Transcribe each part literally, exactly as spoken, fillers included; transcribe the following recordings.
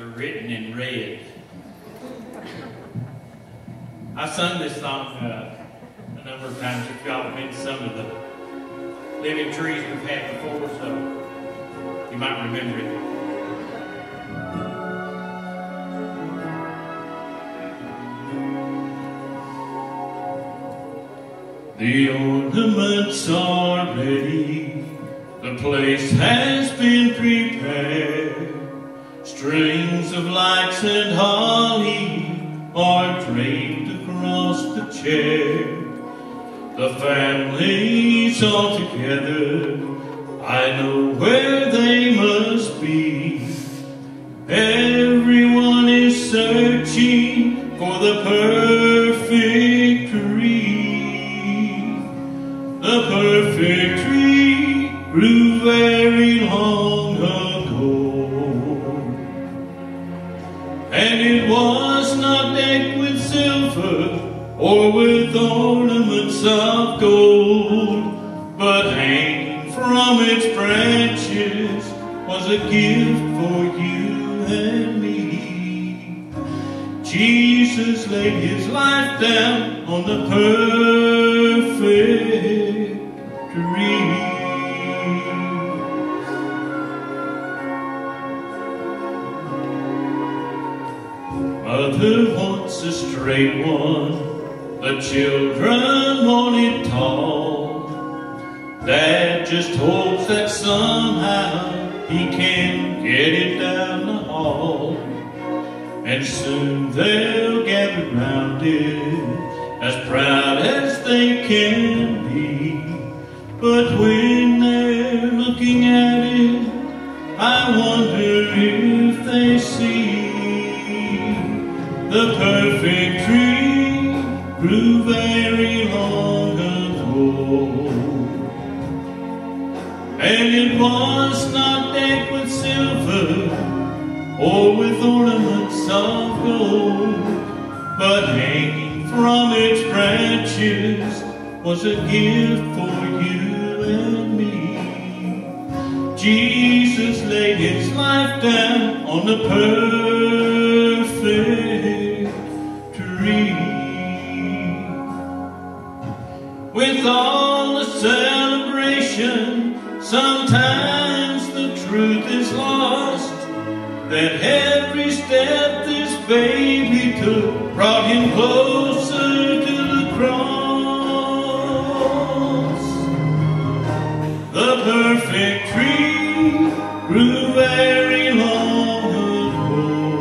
were written in red. I've sung this song uh, a number of times. If y'all have been to some of the living trees we've had before, so you might remember it. The ornaments are ready, the place has been prepared. Strings of lights and holly are draped across the chair. The family's all together, I know where they must be. Everyone is searching for the perfect tree. The perfect tree grew very long ago, and it was not decked with silver or with ornaments of gold, but hanging from its branches was a gift for you and me. Jesus laid his life down on the perfect tree. Mother wants a straight one, the children want it tall. Dad just hopes that somehow he can get it down the hall. And soon they'll gather round it, as proud as they can be. But when they're looking at it, I wonder if they see the perfect tree grew very long ago. And it was not decked with silver or with ornaments of gold, but hanging from its branches was a gift for you and me. Jesus laid his life down on the perfect tree. With all the celebration, sometimes the truth is lost, that every step this baby took brought him closer to the cross. The perfect tree grew very long ago,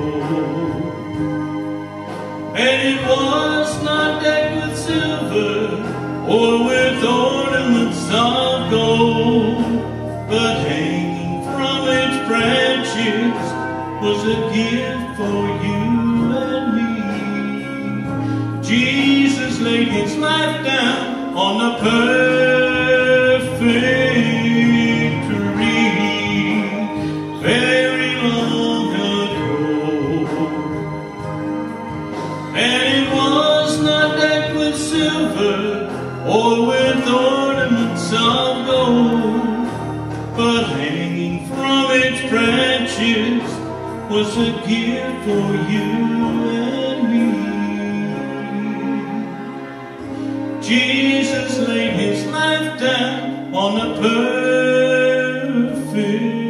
and it was not decked with silver or with ornaments of gold, but hanging from its branches was a gift for you and me. Jesus laid his life down on the perfect tree very long ago, and it was not decked with silver or with ornaments of gold, but hanging from its branches was a gift for you and me. Jesus laid his life down on a perfect